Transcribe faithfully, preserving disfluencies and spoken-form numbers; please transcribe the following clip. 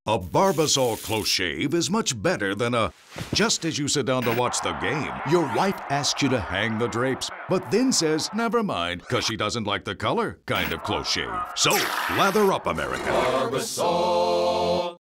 A Barbasol close shave is much better than a just as you sit down to watch the game, your wife asks you to hang the drapes, but then says, never mind, because she doesn't like the color kind of close shave. So, lather up, America. Barbasol.